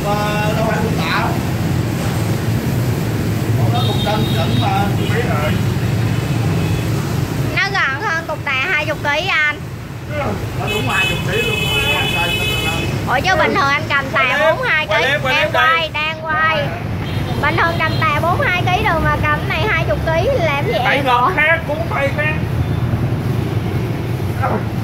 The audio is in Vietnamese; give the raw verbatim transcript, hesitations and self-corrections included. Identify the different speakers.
Speaker 1: đâu phải cục tạ. Nó cục cân chuẩn mà. Biết rồi.
Speaker 2: Nó gọn hơn cục tạ hai mươi ký anh.
Speaker 1: Nó đúng hai mươi ký luôn.
Speaker 2: Ủa chứ bình thường anh cầm tà bốn mươi hai ký. Đang quay, đang quay. Bình thường cầm tà bốn mươi hai ký được mà cầm cái này hai mươi ký làm gì em?
Speaker 1: Tay ngọt khác, cuốn tay khác.